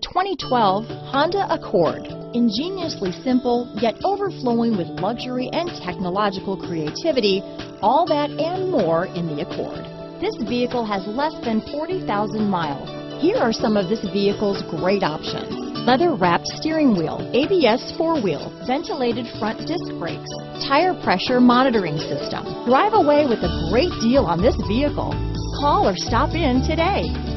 2012 Honda Accord. Ingeniously simple, yet overflowing with luxury and technological creativity, all that and more in the Accord. This vehicle has less than 40,000 miles. Here are some of this vehicle's great options: leather-wrapped steering wheel, ABS 4-wheel, ventilated front disc brakes, tire pressure monitoring system. Drive away with a great deal on this vehicle. Call or stop in today.